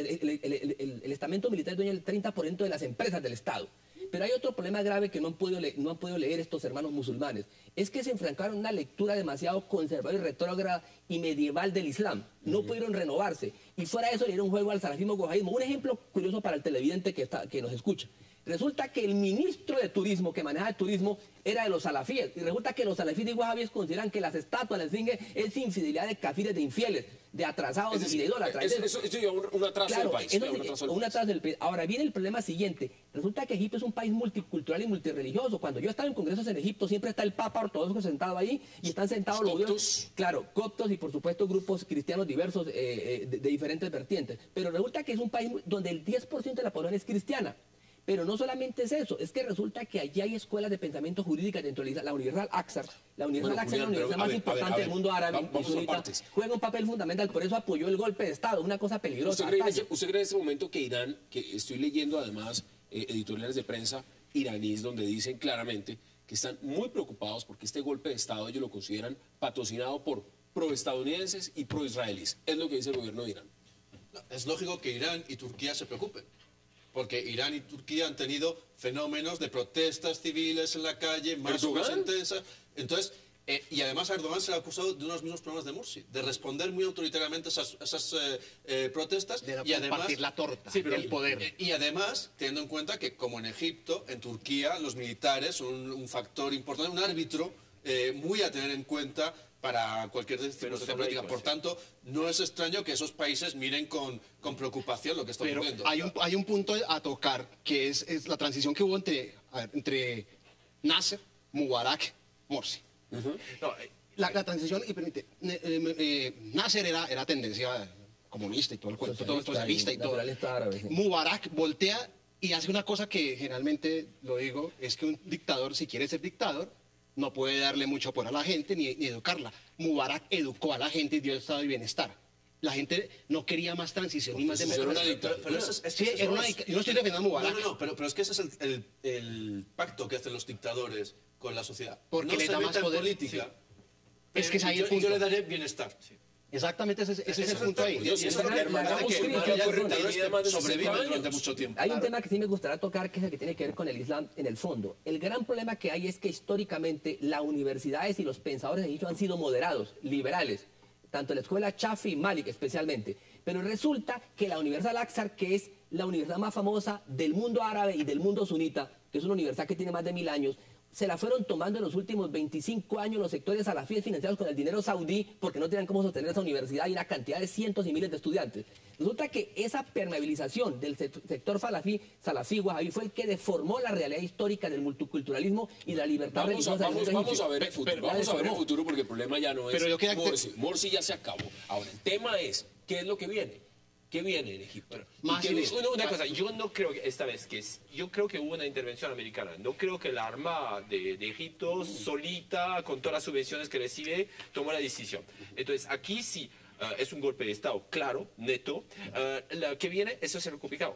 el estamento militar es dueño del 30% de las empresas del Estado. Pero hay otro problema grave que no han podido leer estos hermanos musulmanes. Es que se enfrentaron a una lectura demasiado conservadora y retrógrada y medieval del Islam. No pudieron renovarse. Y fuera de eso le dieron juego al salafismo wahabismo. Un ejemplo curioso para el televidente que nos escucha. Resulta que el ministro de turismo que maneja el turismo era de los salafíes. Y resulta que los salafíes y wahabíes consideran que las estatuas, las esfinges, es infidelidad de kafires, de infieles, de atrasados y de idólatras. Eso lleva un atraso del país. Un atraso del país. Ahora viene el problema siguiente. Resulta que Egipto es un país multicultural y multirreligioso. Cuando yo he estado en congresos en Egipto, siempre está el Papa ortodoxo sentado ahí y están sentados los coptos. Claro, coptos y por supuesto grupos cristianos diversos de diferentes vertientes. Pero resulta que es un país donde el 10% de la población es cristiana. Pero no solamente es eso, es que resulta que allí hay escuelas de pensamiento jurídica dentro de la Universidad Al-Aqsa. La Universidad Al-Aqsa es la universidad más importante del mundo árabe. Juega un papel fundamental, por eso apoyó el golpe de Estado, una cosa peligrosa. ¿Usted cree en este momento que Irán, que estoy leyendo además editoriales de prensa iraníes donde dicen claramente que están muy preocupados porque este golpe de Estado ellos lo consideran patrocinado por proestadounidenses y proisraelíes? Es lo que dice el gobierno de Irán. No, es lógico que Irán y Turquía se preocupen. Porque Irán y Turquía han tenido fenómenos de protestas civiles en la calle, más o menos intensas. Entonces, y además a Erdogan se le ha acusado de unos mismos problemas de Morsi, de responder muy autoritariamente a esas protestas. De y además compartir la torta, el poder. Y además, teniendo en cuenta que como en Egipto, en Turquía, los militares son un factor importante, un árbitro muy a tener en cuenta para cualquier circunstancia política. Por tanto, no es extraño que esos países miren con preocupación lo que está ocurriendo. Hay un punto a tocar, que es la transición que hubo entre Nasser, Mubarak Morsi. No, La transición, y permite, Nasser era tendencia comunista y todo el cuento, todo socialista y todo. Nacionalista árabe, sí. Mubarak voltea y hace una cosa que generalmente, lo digo, es que un dictador, si quiere ser dictador, no puede darle mucho poder a la gente ni educarla. Mubarak educó a la gente y dio estado de bienestar. La gente no quería más transición ni más democracia. Pero eso es Sí, que era una yo no estoy defendiendo a Mubarak. No, pero es que ese es el pacto que hacen los dictadores con la sociedad. Porque no le se da más meta en poder. política. Sí. Es que es ahí el yo punto. le daré bienestar. Exactamente, ese es el punto ahí. Y esta hermandad Vamos, que sí, haya sí, dictadores sí, que sí, sobreviven sí, durante mucho tiempo. Hay un tema que sí me gustaría tocar, que es el que tiene que ver con el Islam en el fondo. El gran problema que hay es que históricamente las universidades y los pensadores egipcios han sido moderados, liberales, tanto en la escuela Shafi y Malik especialmente. Pero resulta que la Universidad Al-Aqsa, que es la universidad más famosa del mundo árabe y del mundo sunita, que es una universidad que tiene más de 1000 años, se la fueron tomando en los últimos 25 años los sectores salafíes financiados con el dinero saudí porque no tenían cómo sostener esa universidad y una cantidad de cientos y miles de estudiantes. Resulta que esa permeabilización del sector salafí wahabí fue el que deformó la realidad histórica del multiculturalismo y la libertad religiosa. Vamos a ver el futuro. Vamos a ver el futuro porque el problema ya no es Pero yo quería que- Morsi. Morsi ya se acabó. Ahora, el tema es, ¿qué es lo que viene? ¿Qué viene en Egipto? Más ¿Y qué viene? Una cosa, yo no creo que esta vez yo creo que hubo una intervención americana. No creo que la Armada de Egipto solita, con todas las subvenciones que recibe, tomó la decisión. Entonces, aquí sí es un golpe de Estado, claro, neto. La que viene, eso es lo complicado.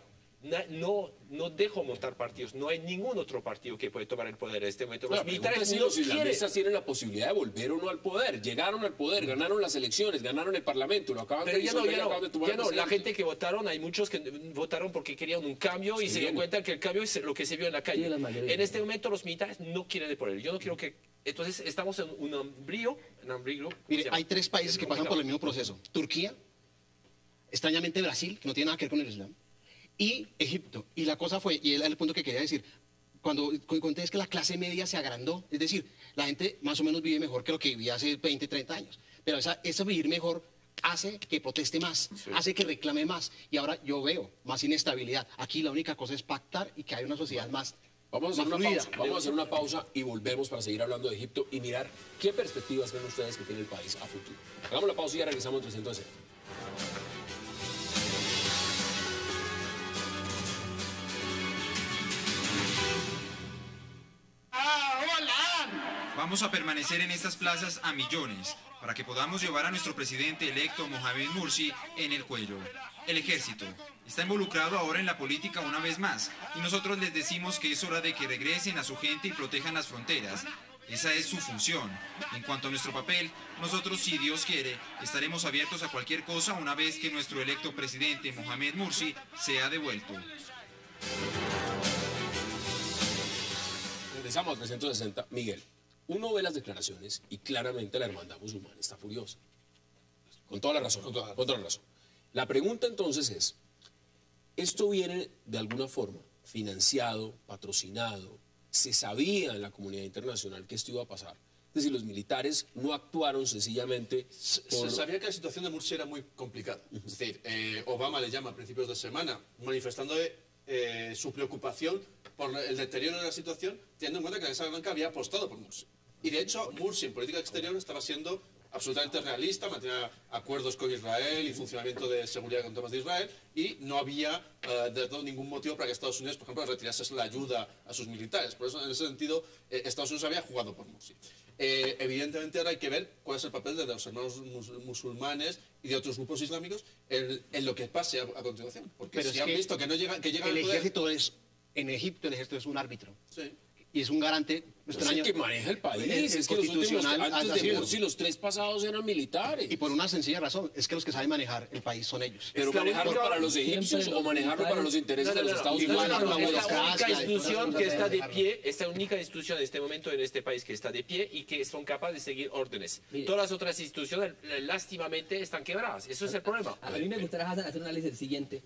No dejo montar partidos. No hay ningún otro partido que puede tomar el poder en este momento. Claro, Los militares si no los quieren. islamistas tienen la posibilidad de volver o no al poder. Llegaron al poder, ganaron las elecciones, ganaron el parlamento, lo acaban Pero de disolver y acaban de tomar el la presidente. gente que votaron, hay muchos que votaron porque querían un cambio y Sí, se dieron cuenta que el cambio es lo que se vio en la calle. Sí, la mayoría. En este momento los militares no quieren el poder. Yo no quiero que... Entonces estamos en un ambrío. Mire, hay 3 países que pasan por el mismo proceso. Turquía, extrañamente Brasil, que no tiene nada que ver con el Islam, y Egipto. Y la cosa fue, y es el punto que quería decir, cuando conté es que la clase media se agrandó, es decir, la gente más o menos vive mejor que lo que vivía hace 20, 30 años. Pero ese vivir mejor hace que proteste más, hace que reclame más. Y ahora yo veo más inestabilidad. Aquí la única cosa es pactar y que haya una sociedad más Vamos a hacer una fluida. pausa. Vamos a hacer una pausa y volvemos para seguir hablando de Egipto y mirar qué perspectivas creen ustedes que tiene el país a futuro. Hagamos la pausa y ya regresamos en 360. Vamos a permanecer en estas plazas a millones para que podamos llevar a nuestro presidente electo Mohamed Morsi en el cuello. El ejército está involucrado ahora en la política una vez más y nosotros les decimos que es hora de que regresen a su gente y protejan las fronteras. Esa es su función. En cuanto a nuestro papel, nosotros, si Dios quiere, estaremos abiertos a cualquier cosa una vez que nuestro electo presidente Mohamed Morsi sea devuelto. Regresamos a 360. Miguel, uno ve las declaraciones y claramente la hermandad musulmana está furiosa. Con toda la razón. Con toda la razón. La pregunta entonces es, ¿esto viene de alguna forma financiado, patrocinado? ¿Se sabía en la comunidad internacional que esto iba a pasar? Es decir, los militares no actuaron sencillamente Se sabía que la situación de Morsi era muy complicada. Es decir, Obama le llama a principios de semana manifestando su preocupación por el deterioro de la situación, teniendo en cuenta que la Casa Blanca había apostado por Morsi. Y de hecho, Morsi en política exterior estaba siendo absolutamente realista, mantenía acuerdos con Israel y funcionamiento de seguridad con temas de Israel, y no había de todo ningún motivo para que Estados Unidos, por ejemplo, retirase la ayuda a sus militares. Por eso, en ese sentido, Estados Unidos había jugado por Morsi. Evidentemente ahora hay que ver cuál es el papel de los hermanos musulmanes y de otros grupos islámicos en lo que pase a continuación. Porque Pero si es han que visto que no llegan el al poder... ejército es, en Egipto el ejército es un árbitro. Sí. Y es un garante. Es el que maneja el país. Es que los últimos, constitucional antes ha de sido. Morsi, los 3 pasados eran militares. Y por una sencilla razón, es que los que saben manejar el país son ellos. Pero manejarlo para los egipcios o manejarlo para los intereses de los Estados Unidos. Igual, la Esta única burocracia, institución que está de pie, esta única institución en este momento en este país que está de pie y que son capaces de seguir órdenes. Mire. Todas las otras instituciones, lástimamente, están quebradas. Eso es el problema. A mí me gustaría hacer un análisis del siguiente.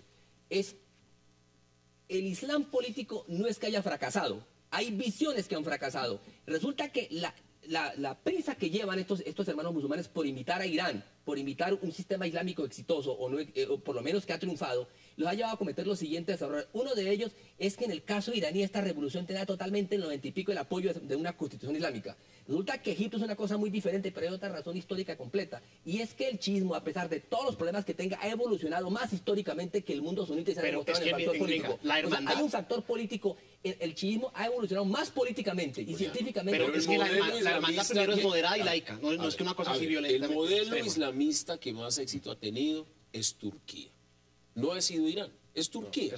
El Islam político no es que haya fracasado. Hay visiones que han fracasado. Resulta que la prisa que llevan estos hermanos musulmanes por imitar a Irán, por imitar un sistema islámico exitoso, o por lo menos que ha triunfado, los ha llevado a cometer los siguientes errores. Uno de ellos es que en el caso iraní esta revolución tenía totalmente el 90 y pico el apoyo de una constitución islámica. Resulta que Egipto es una cosa muy diferente, pero hay otra razón histórica completa. Y es que el chiismo, a pesar de todos los problemas que tenga, ha evolucionado más históricamente que el mundo sunita y se ha demostrado en el factor político. Hay un factor político, el chiismo ha evolucionado más políticamente y científicamente. Pero es que la hermandad primero es moderada y laica, no es que una cosa así violenta. El modelo islamista que más éxito ha tenido es Turquía. No ha sido Irán, es Turquía.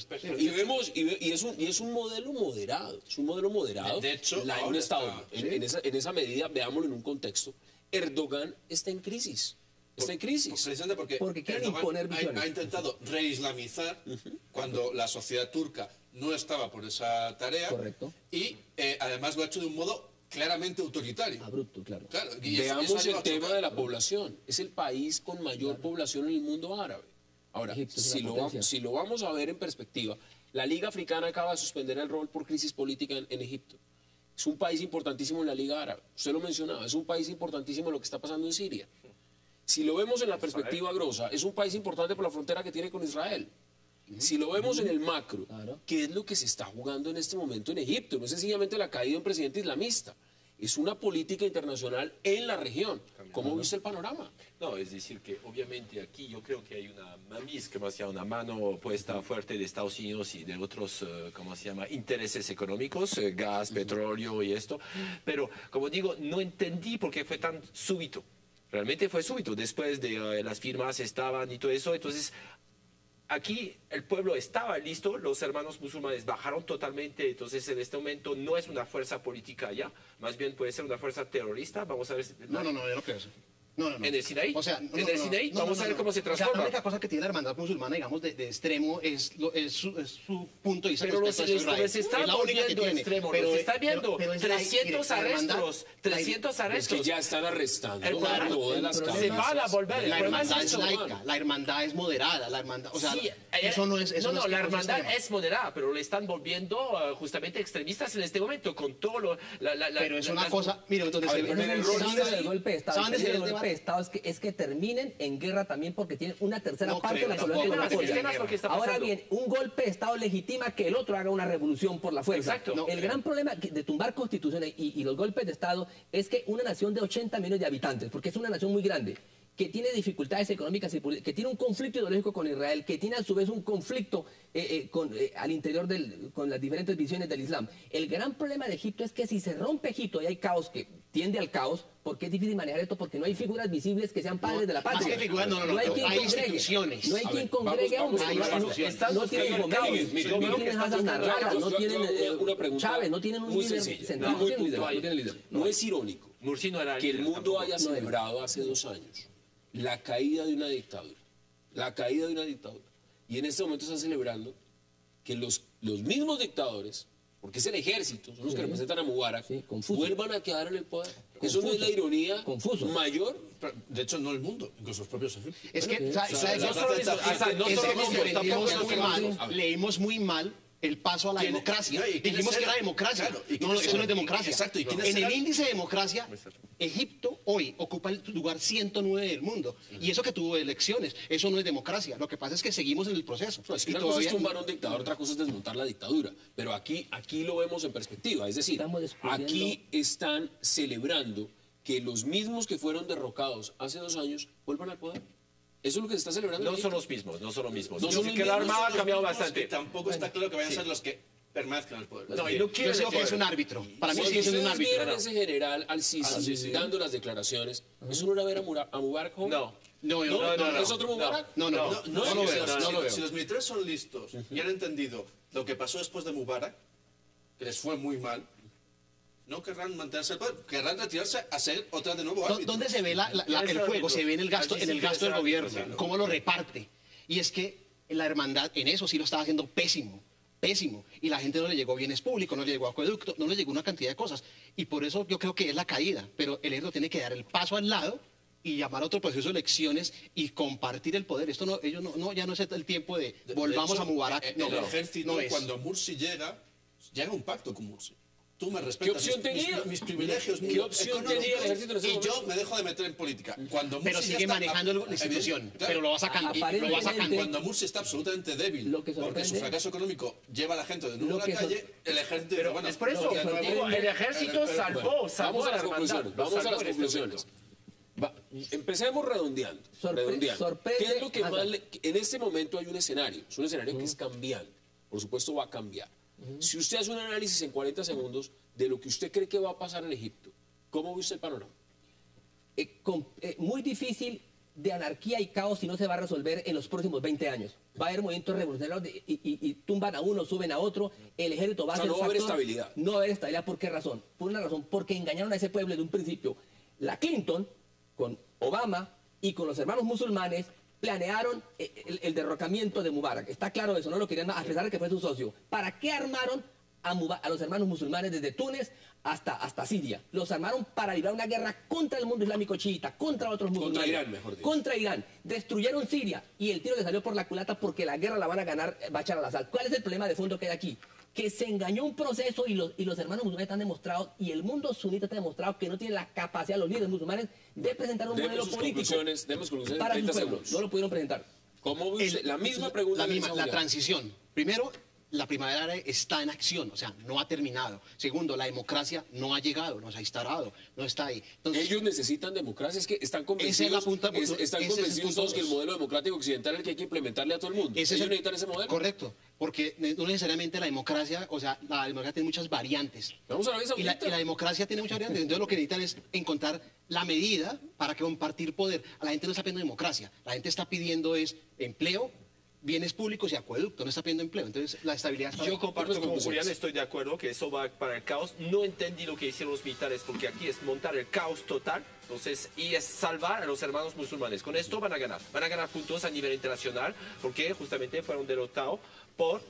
Y es un modelo moderado, De hecho, un Estado. En esa medida, veámoslo en un contexto, Erdogan está en crisis. Precisamente porque quieren Erdogan imponer visiones. ha intentado reislamizar cuando la sociedad turca no estaba por esa tarea. Correcto. Y además lo ha hecho de un modo claramente autoritario. Abrupto, claro. Veamos el tema de la población. Es el país con mayor población en el mundo árabe. Ahora, si lo vamos a ver en perspectiva, la Liga Africana acaba de suspender el rol por crisis política en Egipto. Es un país importantísimo en la Liga Árabe. Usted lo mencionaba, es un país importantísimo en lo que está pasando en Siria. Si lo vemos en la perspectiva grosa, es un país importante por la frontera que tiene con Israel. Si lo vemos en el macro, ¿qué es lo que se está jugando en este momento en Egipto? No es sencillamente la caída de un presidente islamista. Es una política internacional en la región. ¿Cómo viste el panorama? No, es decir, que obviamente aquí yo creo que hay una mamis, como se llama, una mano puesta fuerte de Estados Unidos y de otros, ¿cómo se llama?, intereses económicos, gas, petróleo y esto. Pero, como digo, no entendí por qué fue tan súbito. Realmente fue súbito. Después de las firmas estaban y todo eso. Entonces, aquí el pueblo estaba listo, los hermanos musulmanes bajaron totalmente, entonces en este momento no es una fuerza política ya, más bien puede ser una fuerza terrorista. Vamos a ver. No, yo no creo eso. No. ¿En el Sinaí? O sea, ¿En el Sinaí? Vamos a ver cómo se transforma. La única cosa que tiene la hermandad musulmana, digamos, de extremo es su punto de vista. Pero los se están volviendo extremos, los está viendo. 300 arrestos, 300 arrestos. Es que ya están arrestando. Se van a volver. La hermandad es laica, la hermandad es moderada, la hermandad, o sea, sí, eso no es... No, la hermandad es moderada, pero le están volviendo justamente extremistas en este momento, con todo lo... Pero es una cosa... Mire, entonces... El golpe de Estado, es que terminen en guerra también porque tienen una tercera parte de la población que no apoya. Ahora bien, un golpe de Estado legitima que el otro haga una revolución por la fuerza. Exacto. El gran problema de tumbar constituciones y los golpes de Estado es que una nación de 80 millones de habitantes, porque es una nación muy grande, que tiene dificultades económicas y políticas, que tiene un conflicto ideológico con Israel, que tiene a su vez un conflicto al interior con las diferentes visiones del Islam. El gran problema de Egipto es que si se rompe Egipto y hay caos que tiende al caos, porque es difícil manejar esto, porque no hay figuras visibles que sean padres de la patria. Más que figuras, no hay quien congregue. Instituciones. No hay quien congregue, hombre. No tienen Khomeini, no tienen Hassan Nasrallah, no tienen Chávez, no tienen un líder central. No es irónico que el mundo haya celebrado hace 2 años la caída de una dictadura. Y en este momento están celebrando que los mismos dictadores, porque es el ejército, son los que representan a Mubarak, vuelvan a quedar en el poder. Eso no es la ironía mayor. De hecho, no el mundo, incluso los propios egipcios. Es que, leímos muy mal el paso a la democracia. Dijimos que era democracia. No, eso no es democracia. Exacto. En el índice de democracia, Egipto hoy ocupa el lugar 109 del mundo. Y eso que tuvo elecciones, eso no es democracia. Lo que pasa es que seguimos en el proceso. Es que una cosa es tumbar a un dictador, otra cosa es desmontar la dictadura. Pero aquí lo vemos en perspectiva. Es decir, aquí están celebrando que los mismos que fueron derrocados hace 2 años vuelvan al poder. Eso es lo que se está celebrando. No son los mismos. No son los mismos. Que la Armada ha cambiado bastante. Tampoco está claro que vayan a ser los que permanezcan al poder. Yo creo que es un árbitro. Para mí sí es un árbitro. Vieron ese general al-Sisi dando las declaraciones. ¿Eso no era ver a Mubarak joven? No. ¿Es otro Mubarak? No lo veo. Si los militares son listos y han entendido lo que pasó después de Mubarak, que les fue muy mal, no querrán mantenerse al poder, querrán retirarse a ser otra de nuevo árbitro. ¿Dónde se ve el juego? Se ve en el gasto del gobierno, cómo lo reparte. Y es que la hermandad en eso sí lo estaba haciendo pésimo. Y la gente no le llegó bienes públicos, no le llegó acueducto, no le llegó una cantidad de cosas. Y por eso yo creo que es la caída. Pero el ejército tiene que dar el paso al lado y llamar a otro proceso de elecciones y compartir el poder. Esto ya no es el tiempo de volvamos a Mubarak. El ejército, cuando Morsi llega un pacto con Morsi. tú me respetas. ¿Qué opción tenía? Mis privilegios, ¿Qué opción tenía el ejército en ese y yo momento? me dejo de meter en política. Cuando Pero Mursi sigue ya está, manejando la institución, claro, pero lo va sacando. Lo va sacando. Cuando Mursi está absolutamente débil, Lo que porque su sorprende- fracaso económico lleva a la gente de nuevo Lo a que la calle, el ejército dice, bueno, Es por eso, ya no hay- digo, el ejército salvó Vamos a la las hermandad, conclusiones. lo Vamos a salvó las en este conclusiones. momento. Empecemos redondeando. Sorprende- ¿Qué es lo que Anda. más en este momento hay un escenario? Es un escenario que es cambiante. Por supuesto va a cambiar. Si usted hace un análisis en 40 segundos de lo que usted cree que va a pasar en Egipto, ¿cómo ve usted el panorama? Muy difícil de anarquía y caos si no se va a resolver en los próximos 20 años. Va a haber movimientos revolucionarios y tumban a uno, suben a otro. El ejército va a O sea, ser no va a haber factor- estabilidad. No va a haber estabilidad. ¿Por qué razón? Por una razón, porque engañaron a ese pueblo desde un principio. La Clinton, con Obama y con los hermanos musulmanes, planearon el derrocamiento de Mubarak. Está claro eso, no lo querían, a pesar de que fue su socio. ¿Para qué armaron a los hermanos musulmanes desde Túnez hasta Siria? Los armaron para librar una guerra contra el mundo islámico chiita, contra otros musulmanes. Contra Irán, mejor dicho. Contra Irán. Destruyeron Siria y el tiro le salió por la culata porque la guerra la van a ganar Bashar al-Assad. ¿Cuál es el problema de fondo que hay aquí? Que se engañó un proceso y los hermanos musulmanes han demostrado, y el mundo sunita está demostrado que no tiene la capacidad, los líderes musulmanes, de presentar un Demos modelo sus político conclusiones, demos conclusiones en para su 30 pueblo. segundos. No lo pudieron presentar. ¿Cómo ve usted? La misma pregunta. que le hice a La Julián. transición. Primero, la primavera árabe está en acción, o sea, no ha terminado. Segundo, la democracia no ha llegado, no se ha instalado, no está ahí. Entonces, Ellos necesitan democracia, es que están Esa convencidos, es la punta- están ese es el convencidos punto todos que el dos. modelo democrático occidental es el que hay que implementarle a todo el mundo. ese es Ellos el- necesitan ese modelo. Correcto, porque no necesariamente la democracia, o sea, la democracia tiene muchas variantes. Vamos a la vez Y la ahorita. democracia tiene muchas variantes. Entonces lo que necesitan es encontrar la medida para que compartir poder. A la gente no está pidiendo democracia, la gente está pidiendo es empleo, bienes públicos y acueducto, no está pidiendo empleo. Entonces la estabilidad está... Yo comparto con conclusiones. Julián, estoy de acuerdo que eso va para el caos. No entendí lo que hicieron los militares porque aquí es montar el caos total, entonces, y es salvar a los hermanos musulmanes. Con esto van a ganar puntos a nivel internacional porque justamente fueron derrotados por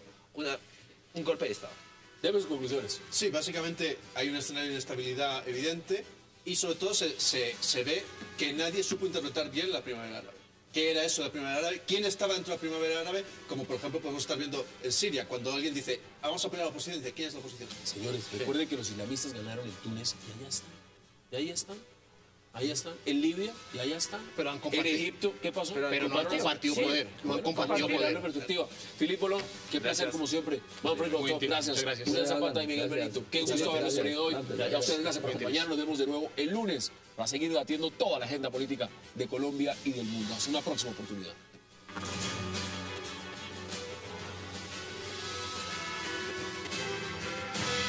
un golpe de Estado. Demos sus conclusiones. Sí, básicamente hay un escenario de inestabilidad evidente y sobre todo se ve que nadie supo interpretar bien la primavera árabe. ¿Qué era eso de la primavera árabe? ¿Quién estaba dentro de la primavera árabe? Como por ejemplo podemos estar viendo en Siria, cuando alguien dice, vamos a apoyar a la oposición, dice, ¿quién es la oposición? Señores, recuerden que los islamistas ganaron en Túnez y allá están. Y ahí están. Ahí están. En Libia y allá están. Pero han en compartido. Egipto, ¿qué pasó? Pero no han compartido poder. No han compartido poder. La perspectiva. Filipe Bolón, qué placer como siempre. Manfred Goto, gracias. Gracias. Julián Zapata y Miguel Gracias. Benito. Qué Gracias. gusto haberlos tenido hoy. Gracias. Y a ustedes gracias por acompañarnos. Nos vemos de nuevo el lunes para seguir debatiendo toda la agenda política de Colombia y del mundo. Hasta una próxima oportunidad.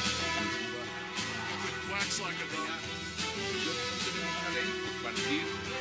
Quacks like a dog. Yo tenemos una ley, cualquier